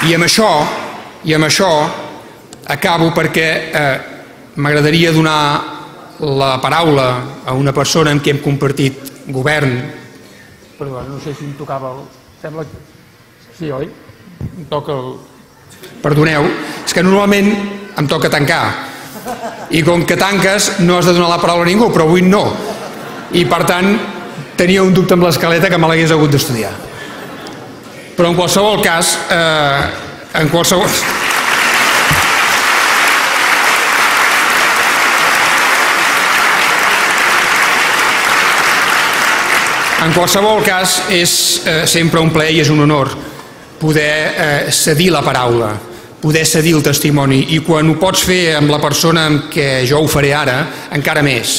I amb això acabo, perquè m'agradaria donar la paraula a una persona amb qui hem compartit govern. Perdó, no sé si em tocava el... Sembla que... Sí, oi? Em toca el... Perdoneu, és que normalment em toca tancar. I com que tanques no has de donar la paraula a ningú, però avui no. I per tant tenia un dubte amb l'escaleta que me l'hagués hagut d'estudiar. Però en qualsevol cas, en qualsevol cas és sempre un plaer i és un honor poder cedir la paraula, poder cedir el testimoni, i quan ho pots fer amb la persona amb què jo ho faré ara, encara més.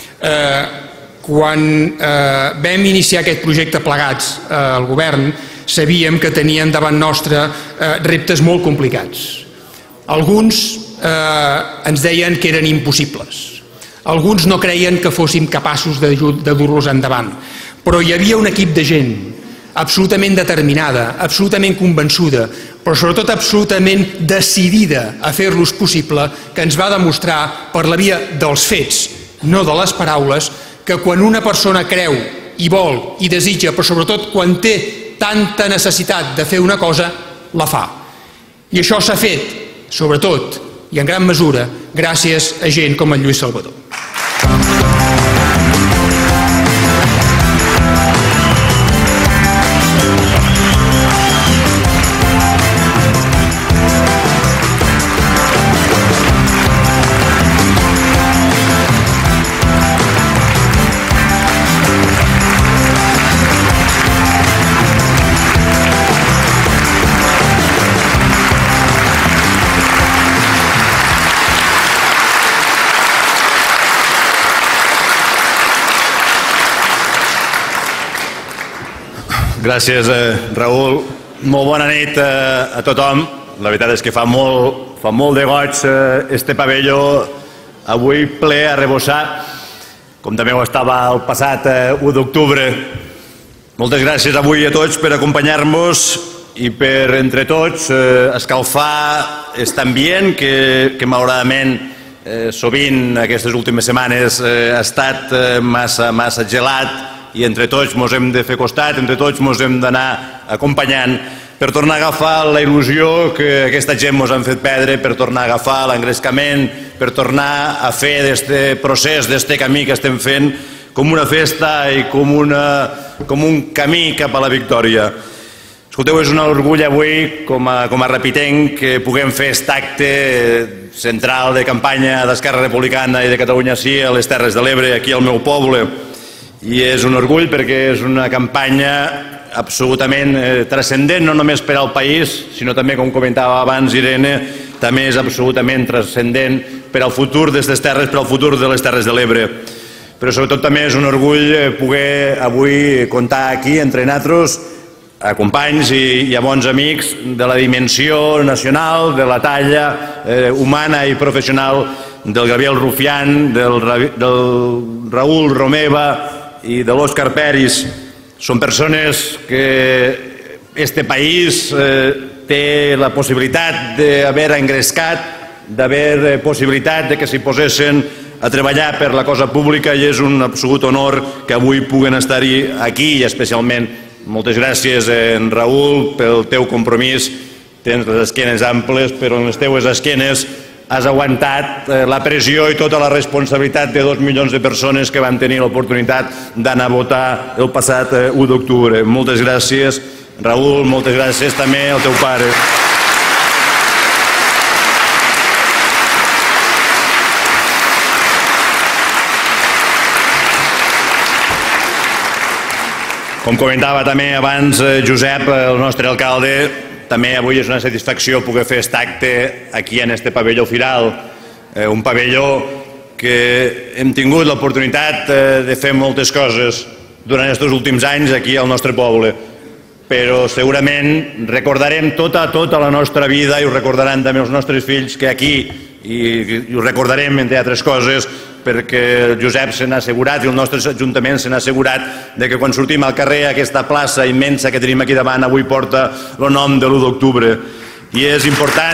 Quan vam iniciar aquest projecte plegats al govern, sabíem que tenien davant nostre reptes molt complicats. Alguns ens deien que eren impossibles. Alguns no creien que fóssim capaços de dur-los endavant. Però hi havia un equip de gent absolutament determinada, absolutament convençuda, però sobretot absolutament decidida a fer-los possible, que ens va demostrar per la via dels fets, no de les paraules, que quan una persona creu i vol i desitja, però sobretot quan té tanta necessitat de fer una cosa, la fa. I això s'ha fet, sobretot, i en gran mesura, gràcies a gent com el Lluís Salvador. Gràcies, Raül. Molt bona nit a tothom. La veritat és que fa molt de goig este pavelló avui ple a rebossar, com també ho estava el passat 1 d'octubre. Moltes gràcies avui a tots per acompanyar-nos i per, entre tots, escalfar aquest ambient que malauradament sovint aquestes últimes setmanes ha estat massa gelat, i entre tots ens hem de fer costat, entre tots ens hem d'anar acompanyant per tornar a agafar la il·lusió que aquesta gent ens han fet perdre, per tornar a agafar l'engrescament, per tornar a fer d'aquest procés, d'aquest camí que estem fent, com una festa i com un camí cap a la victòria. Escolteu, és un orgull avui, com a repitenc, que puguem fer aquest acte central de campanya d'Esquerra Republicana i de Catalunya Sí a les Terres de l'Ebre, aquí al meu poble. I és un orgull perquè és una campanya absolutament transcendent, no només per al país, sinó també, com comentava abans Irene, també és absolutament transcendent per al futur d'aquestes terres, per al futur de les Terres de l'Ebre. Però sobretot també és un orgull poder avui comptar aquí entre nosaltres a companys i a bons amics de la dimensió nacional, de la talla humana i professional del Gabriel Rufián, del Raül Romeva i de l'Òscar Peris. Són persones que este país té la possibilitat d'haver engrescat, d'haver possibilitat de que s'hi posessin a treballar per la cosa pública, i és un absolut honor que avui puguen estar-hi aquí, i especialment moltes gràcies, en Raül, pel teu compromís. Tens les esquenes amples, però en les teues esquenes has aguantat la pressió i tota la responsabilitat de 2 milions de persones que van tenir l'oportunitat d'anar a votar el passat 1 d'octubre. Moltes gràcies, Raül, moltes gràcies també al teu pare. Com comentava també abans Josep, el nostre alcalde, també avui és una satisfacció poder fer aquest acte aquí en este pavelló firal, un pavelló que hem tingut l'oportunitat de fer moltes coses durant aquests últims anys aquí al nostre poble, però segurament recordarem tota la nostra vida, i ho recordaran també els nostres fills, que aquí, i ho recordarem entre altres coses, perquè el Josep se n'ha assegurat i el nostre ajuntament se n'ha assegurat que quan sortim al carrer aquesta plaça immensa que tenim aquí davant avui porta el nom de l'1 d'octubre. I és important...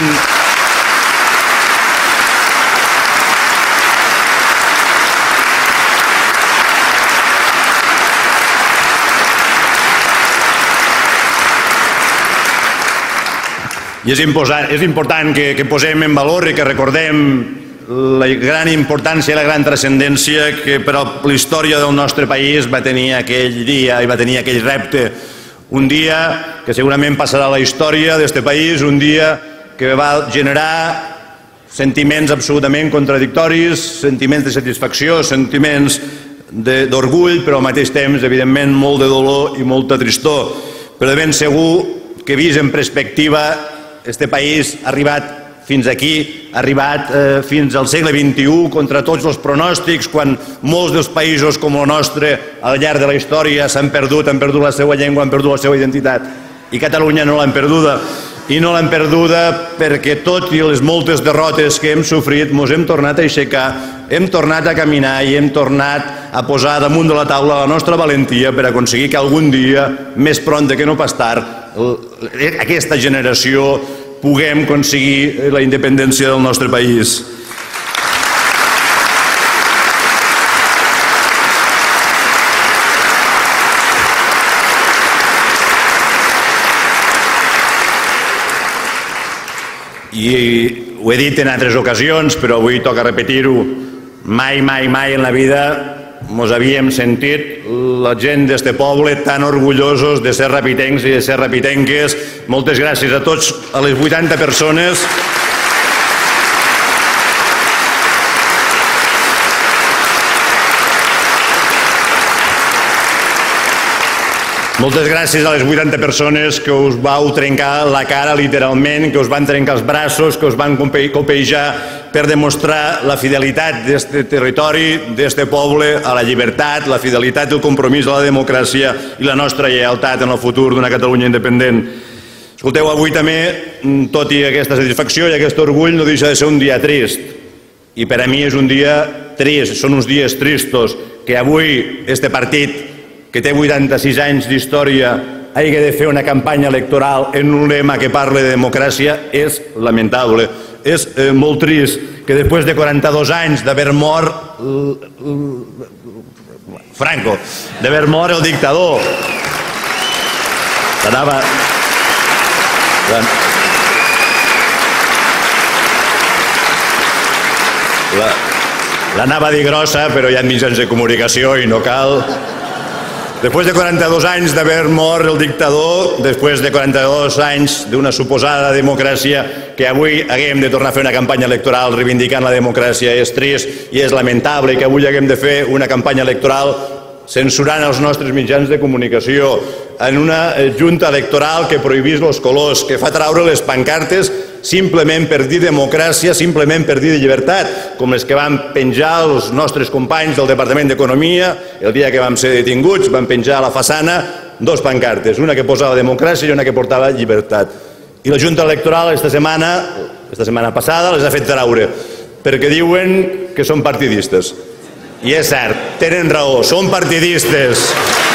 I és important que posem en valor i que recordem la gran importància i la gran transcendència que per a la història del nostre país va tenir aquell dia i va tenir aquell repte. Un dia que segurament passarà a la història d'aquest país, un dia que va generar sentiments absolutament contradictoris, sentiments de satisfacció, sentiments d'orgull, però al mateix temps, evidentment, molt de dolor i molta tristor. Però de ben segur que vist en perspectiva, este país ha arribat fins aquí, ha arribat fins al segle XXI contra tots els pronòstics, quan molts dels països com el nostre al llarg de la història s'han perdut, han perdut la seva llengua, han perdut la seva identitat. I Catalunya no l'han perduda. I no l'han perduda perquè tot i les moltes derrotes que hem sofrit ens hem tornat a aixecar, hem tornat a caminar i hem tornat a posar damunt de la taula la nostra valentia per aconseguir que algun dia, més pront que no pas tard, aquesta generació puguem aconseguir la independència del nostre país. I ho he dit en altres ocasions, però avui toca repetir-ho. Mai, mai, mai en la vida ens havíem sentit la gent d'este poble tan orgullosos de ser rapitencs i de ser rapitenques. Moltes gràcies a tots, a les 80 persones. Moltes gràcies a les 80 persones que us vau trencar la cara literalment, que us van trencar els braços, que us van copejar per demostrar la fidelitat d'aquest territori, d'aquest poble, a la llibertat, la fidelitat i el compromís a la democràcia i la nostra lleialtat en el futur d'una Catalunya independent. Escolteu, avui també, tot i aquesta satisfacció i aquest orgull, no deixa de ser un dia trist. I per a mi és un dia trist, són uns dies tristos, que avui este partit que té 86 anys d'història hagi de fer una campanya electoral en un lema que parla de democràcia és lamentable. És molt trist que després de 42 anys d'haver mort Franco, d'haver mort el dictador, l'anava a dir grossa, però hi ha mitjans de comunicació i no cal. Després de 42 anys d'haver mort el dictador, després de 42 anys d'una suposada democràcia, que avui haguem de tornar a fer una campanya electoral reivindicant la democràcia és trist i és lamentable, i que avui haguem de fer una campanya electoral censurant els nostres mitjans de comunicació, en una junta electoral que prohibís els colors, que fa traure les pancartes simplement per dir democràcia, simplement per dir llibertat, com les que van penjar els nostres companys del Departament d'Economia el dia que vam ser detinguts. Van penjar a la façana dos pancartes, una que posava democràcia i una que portava llibertat. I la Junta Electoral esta setmana passada les ha fet traure perquè diuen que són partidistes. I és cert, tenen raó, són partidistes.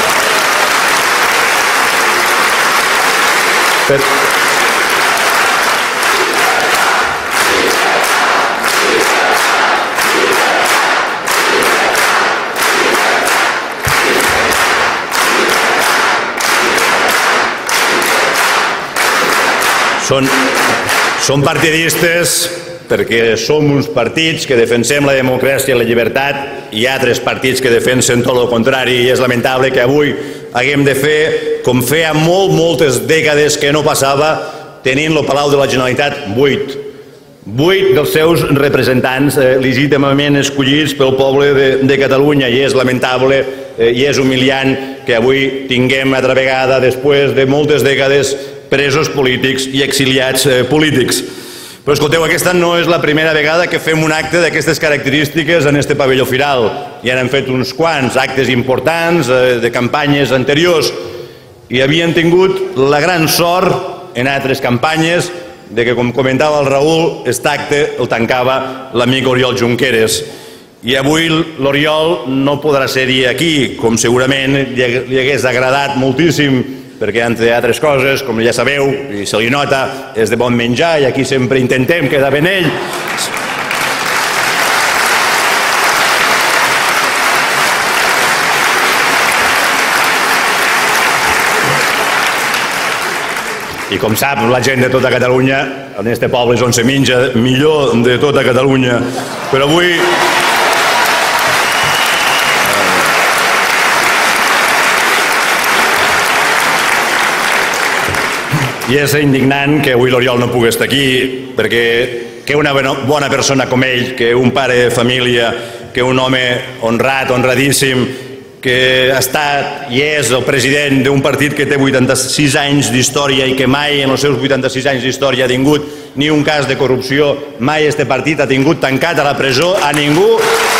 Són partidistes perquè som uns partits que defensem la democràcia i la llibertat, i hi ha altres partits que defensen tot el contrari, i és lamentable que avui haguem de fer com feia moltes dècades que no passava, tenint el Palau de la Generalitat buit. 8 dels seus representants legítimament escollits pel poble de Catalunya, i és lamentable i és humiliant que avui tinguem altra vegada, després de moltes dècades, presos polítics i exiliats polítics. Però escolteu, aquesta no és la primera vegada que fem un acte d'aquestes característiques en este pavelló firal. Ja n'han fet uns quants actes importants de campanyes anteriors i havien tingut la gran sort en altres campanyes de que, com comentava el Raül, aquest acte el tancava l'amic Oriol Junqueras. I avui l'Oriol no podrà ser-hi aquí, com segurament li hagués agradat moltíssim perquè entre altres coses, com ja sabeu, i se li nota, és de bon menjar i aquí sempre intentem quedar ben ell. I com sap la gent de tota Catalunya, en este poble és on se menja millor de tota Catalunya. Però avui... I és indignant que avui l'Oriol no pugui estar aquí, perquè que una bona persona com ell, que un pare de família, que un home honrat, honradíssim, que ha estat i és el president d'un partit que té 86 anys d'història i que mai en els seus 86 anys d'història ha tingut ni un cas de corrupció, mai este partit ha tingut tancat a la presó a ningú.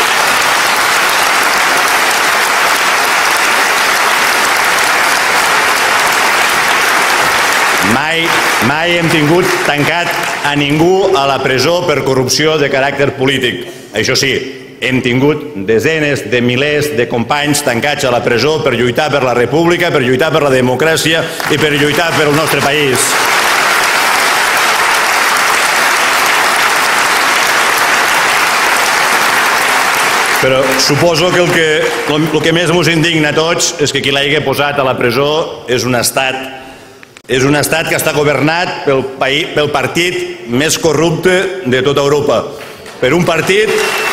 Mai hem tingut tancat a ningú a la presó per corrupció de caràcter polític. Això sí, hem tingut desenes de milers de companys tancats a la presó per lluitar per la república, per lluitar per la democràcia i per lluitar pel nostre país. Però suposo que el que més ens indigna a tots és que qui l'hagi posat a la presó és un estat que està governat pel partit més corrupte de tota Europa. Per un partit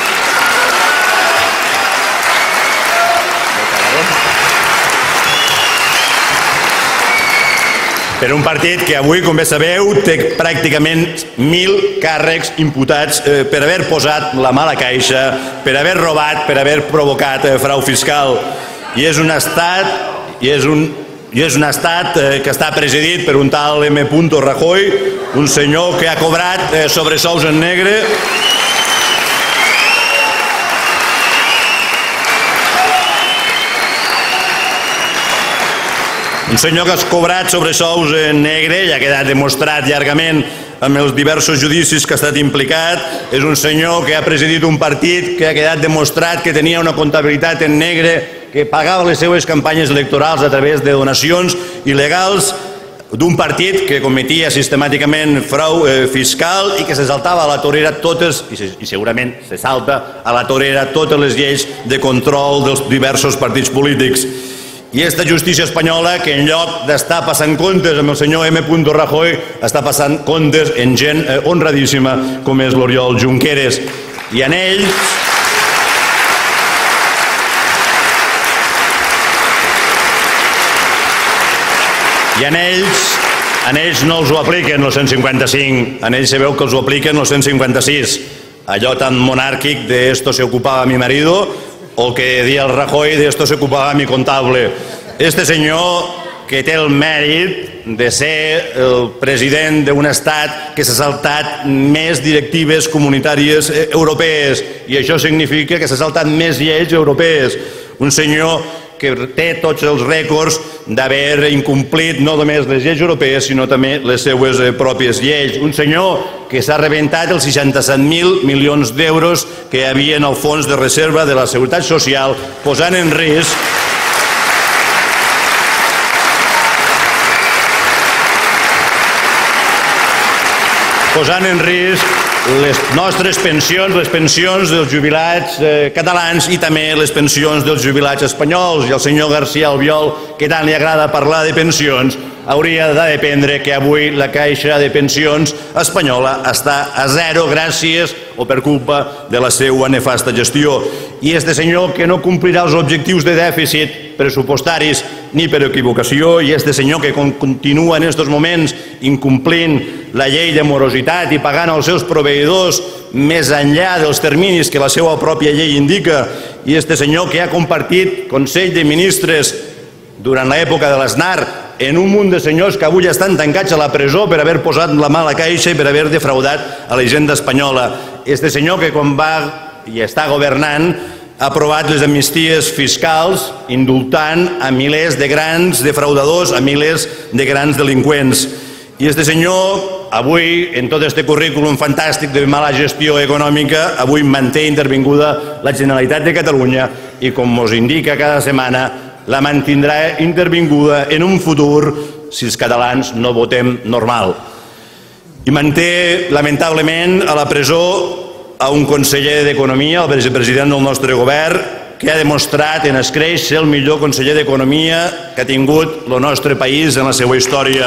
que avui, com bé sabeu, té pràcticament 1.000 càrrecs imputats per haver posat la mà a la caixa, per haver robat, per haver provocat frau fiscal. I és un estat que està presidit per un tal M. Rajoy, un senyor que ha cobrat sobresous en negre. Un senyor que ha cobrat sobresous en negre i ha quedat demostrat llargament amb els diversos judicis que ha estat implicat. És un senyor que ha presidit un partit que ha quedat demostrat que tenia una comptabilitat en negre, que pagava les seves campanyes electorals a través de donacions il·legals, d'un partit que cometia sistemàticament frau fiscal i que se saltava a la torera totes, i segurament se salta a la torera totes les lleis de control dels diversos partits polítics. I aquesta justícia espanyola, que en lloc d'estar passant comptes amb el senyor M. Rajoy, està passant comptes en gent honradíssima com és l'Oriol Junqueras. I en ells... I en ells no els ho apliquen el 155, en ells se veu que els ho apliquen el 156. Allò tan monàrquic de esto se ocupaba mi marido, o que dia el Rajoy de esto se ocupaba mi contable. Este senyor que té el mèrit de ser el president d'un estat que s'ha saltat més directives comunitàries europees, i això significa que s'ha saltat més lleis europees. Un senyor que té tots els rècords d'haver incomplit no només les lleis europees, sinó també les seues pròpies lleis. Un senyor que s'ha rebentat els 67.000 milions d'euros que hi havia en el fons de reserva de la Seguretat Social, posant en risc les nostres pensions, les pensions dels jubilats catalans i també les pensions dels jubilats espanyols. I el senyor García Albiol, que tant li agrada parlar de pensions, hauria d'aprendre que avui la caixa de pensions espanyola està a zero gràcies o per culpa de la seva nefasta gestió. I este senyor que no complirà els objectius de dèficit pressupostaris ni per equivocació, i este senyor que continua en aquests moments incomplint la llei de morositat i pagant els seus proveïdors més enllà dels terminis que la seva pròpia llei indica, i este senyor que ha compartit Consell de Ministres durant l'època de l'Aznar en un munt de senyors que avui estan tancats a la presó per haver posat la mà a la caixa i per haver defraudat a la hisenda espanyola. Este senyor que quan va i està governant ha aprovat les amnisties fiscals indultant a milers de grans defraudadors, a milers de grans delinqüents. I este senyor, avui, en tot este currículum fantàstic de mala gestió econòmica, avui manté intervinguda la Generalitat de Catalunya i, com us indica cada setmana, la mantindrà intervinguda en un futur si els catalans no votem normal. I manté, lamentablement, a la presó a un conseller d'Economia, el vicepresident del nostre govern, que ha demostrat en escreix ser el millor conseller d'Economia que ha tingut el nostre país en la seva història.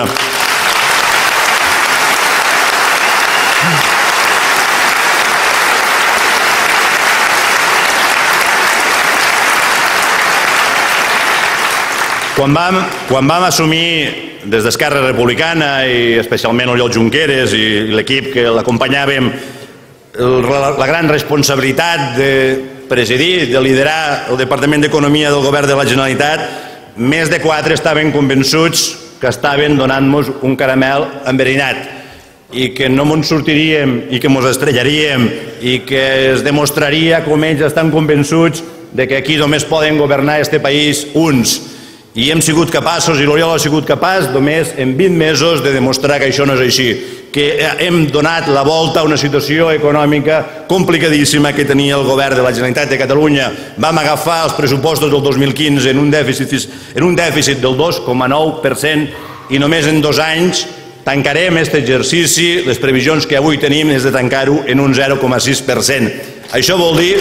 Quan vam assumir des d'Esquerra Republicana i especialment Oriol Junqueras i l'equip que l'acompanyàvem la gran responsabilitat de presidir, de liderar el Departament d'Economia del Govern de la Generalitat, més de 4 estaven convençuts que estaven donant-nos un caramel enverinat i que no ens sortiríem i que ens estrellaríem i que es demostraria com ells estan convençuts de que aquí només poden governar este país uns. I hem sigut capaços, i l'Oriol ha sigut capaç, només en 20 mesos de demostrar que això no és així, que hem donat la volta a una situació econòmica complicadíssima que tenia el govern de la Generalitat de Catalunya. Vam agafar els pressupostos del 2015 en un dèficit del 2,9% i només en 2 anys tancarem aquest exercici. Les previsions que avui tenim és de tancar-ho en un 0,6%. Això vol dir...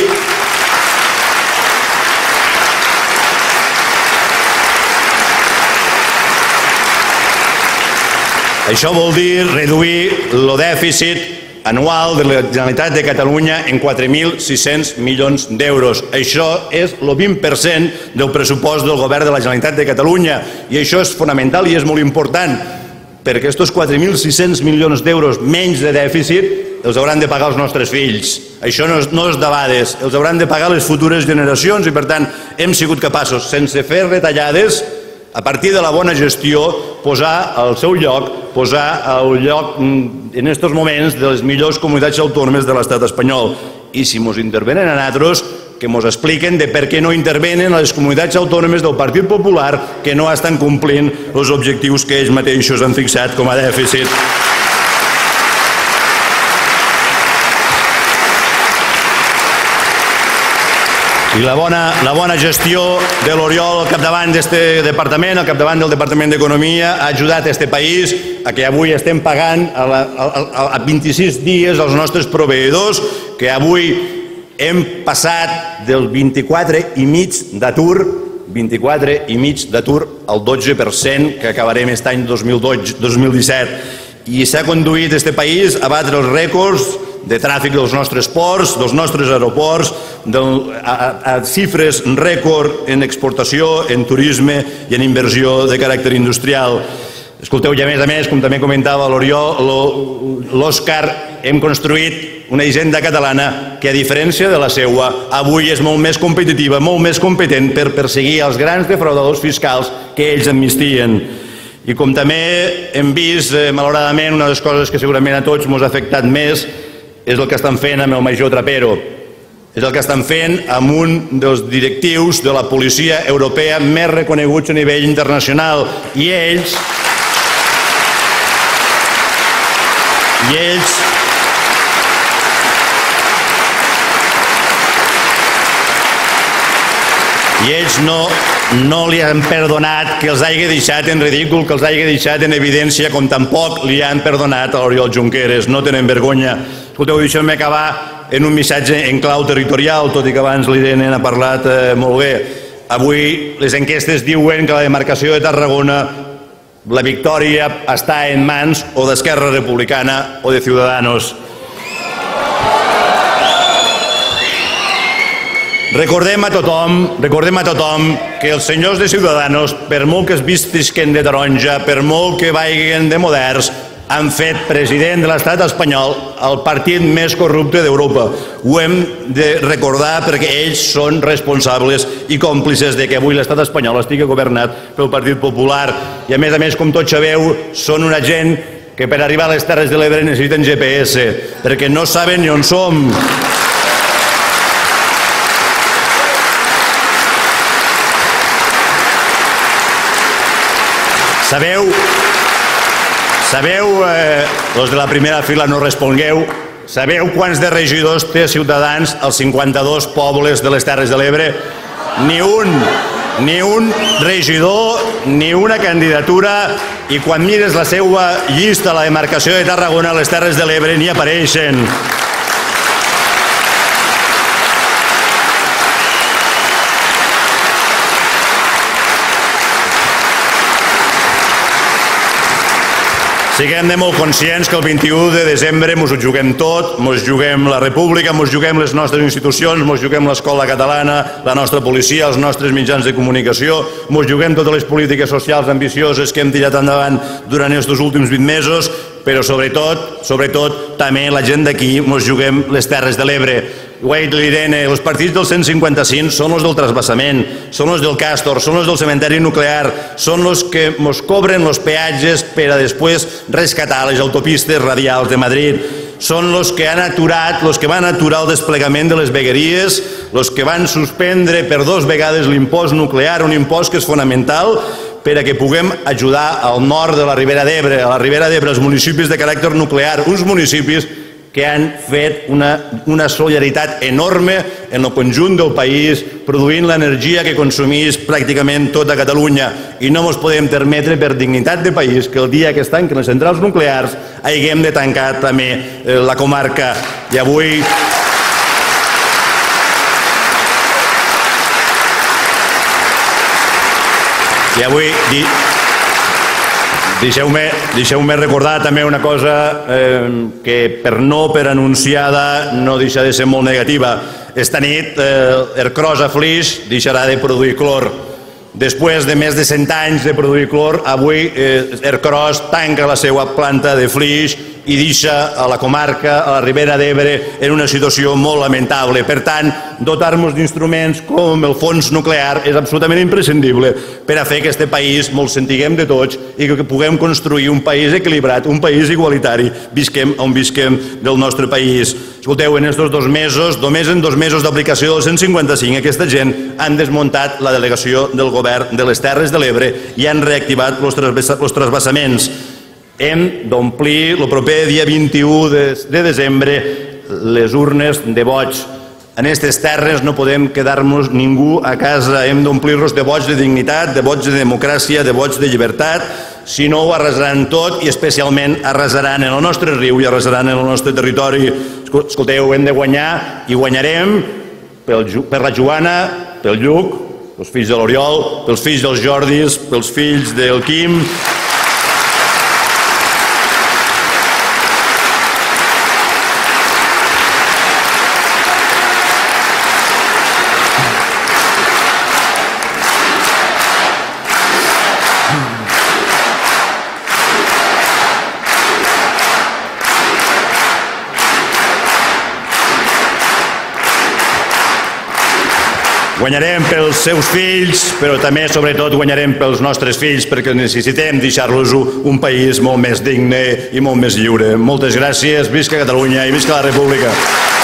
Això vol dir reduir el dèficit anual de la Generalitat de Catalunya en 4.600 milions d'euros. Això és el 20% del pressupost del govern de la Generalitat de Catalunya i això és fonamental i és molt important perquè aquests 4.600 milions d'euros menys de dèficit els hauran de pagar els nostres fills. Això no és debades, els hauran de pagar les futures generacions i per tant hem sigut capaços, sense fer retallades, a partir de la bona gestió, posar al seu lloc, posar al lloc en aquests moments de les millors comunitats autònomes de l'estat espanyol. I si ens intervenen a nosaltres, que ens expliquen de per què no intervenen a les comunitats autònomes del Partit Popular que no estan complint els objectius que ells mateixos han fixat com a dèficit. I la bona gestió de l'Oriol al capdavant d'aquest departament, al capdavant del Departament d'Economia, ha ajudat aquest país a que avui estem pagant a 26 dies als nostres proveïdors, que avui hem passat del 24,5% d'atur al 12% que acabarem aquest any 2017. I s'ha conduït aquest país a batre els rècords de tràfic dels nostres ports, dels nostres aeroports, a xifres rècord en exportació, en turisme i en inversió de caràcter industrial. Escolteu, i a més, com també comentava l'Oriol, l'Òscar, hem construït una hisenda catalana que, a diferència de la seua, avui és molt més competitiva, molt més competent per perseguir els grans defraudadors fiscals que ells amnistien. I com també hem vist, malauradament, una de les coses que segurament a tots ens ha afectat més és el que estan fent amb el major Trapero. És el que estan fent amb un dels directius de la policia europea més reconeguts a nivell internacional. I ells no li han perdonat que els hagi deixat en ridícul, que els hagi deixat en evidència, com tampoc li han perdonat a l'Oriol Junqueras. No tenen vergonya. Escolteu, deixeu-me acabar en un missatge en clau territorial, tot i que abans l'Irene n'ha parlat molt bé. Avui les enquestes diuen que la demarcació de Tarragona, la victòria està en mans o d'Esquerra Republicana o de Ciudadanos. Recordem a tothom que els senyors de Ciudadanos, per molt que es vistisquen de taronja, per molt que vagin de moderns, han fet president de l'estat espanyol el partit més corrupte d'Europa. Ho hem de recordar perquè ells són responsables i còmplices de que avui l'estat espanyol estigui governat pel Partit Popular. I a més, com tots sabeu, són una gent que per arribar a les Terres de l'Ebre necessiten GPS, perquè no saben ni on som. Sabeu, els de la primera fila no respongueu, sabeu quants de regidors té Ciutadans als 52 pobles de les Terres de l'Ebre? Ni un. ni un regidor, ni una candidatura, i quan mires la seva llista a la demarcació de Tarragona, a les Terres de l'Ebre, ni apareixen. Siguem molt conscients que el 21 de desembre ens ho juguem tot, ens juguem la república, ens juguem les nostres institucions, ens juguem l'escola catalana, la nostra policia, els nostres mitjans de comunicació, ens juguem totes les polítiques socials ambicioses que hem tirat endavant durant aquests últims 20 mesos, però sobretot, també la gent d'aquí ens juguem les Terres de l'Ebre. Ho ha dit l'Irene, els partits del 155 són els del transvasament, són els del Càstor, són els del cementeri nuclear, són els que ens cobren els peatges per a després rescatar les autopistes radials de Madrid. Són els que van aturar el desplegament de les vegueries, els que van suspendre per 2 vegades l'impost nuclear, un impost que és fonamental per a que puguem ajudar al nord de la Ribera d'Ebre, a la Ribera d'Ebre, els municipis de caràcter nuclear, uns municipis que han fet una solidaritat enorme en el conjunt del país, produint l'energia que consumís pràcticament tota Catalunya. I no ens podem permetre, per dignitat de país, que el dia que es tanquen les centrals nuclears haguem de tancar també la comarca. I avui... Deixeu-me recordar també una cosa que per anunciada no deixa de ser molt negativa. Esta nit Ercros a Flix deixarà de produir clor. Després de més de 100 anys de produir clor, avui Ercros tanca la seva planta de Flix i deixa a la comarca, a la Ribera d'Ebre, en una situació molt lamentable. Per tant, dotar-nos d'instruments com el fons nuclear és absolutament imprescindible per a fer que aquest país ens sentiguem de tots i que puguem construir un país equilibrat, un país igualitari, visquem on visquem del nostre país. Escolteu, en aquests 2 mesos, només en 2 mesos d'aplicació del 155, aquesta gent han desmuntat la delegació del govern de les Terres de l'Ebre i han reactivat els transvasaments. Hem d'omplir el proper dia 21 de desembre les urnes de vots. En aquestes terres no podem quedar-nos ningú a casa. Hem d'omplir-los de vots de dignitat, de vots de democràcia, de vots de llibertat. Si no, ho arrasaran tot i especialment arrasaran en el nostre riu i arrasaran en el nostre territori. Escolteu, hem de guanyar i guanyarem per la Joana, pel Lluc, pels fills de l'Oriol, pels fills dels Jordis, pels fills del Quim... Guanyarem pels seus fills, però també, sobretot, guanyarem pels nostres fills, perquè necessitem deixar-los un país molt més digne i molt més lliure. Moltes gràcies, visca Catalunya i visca la República.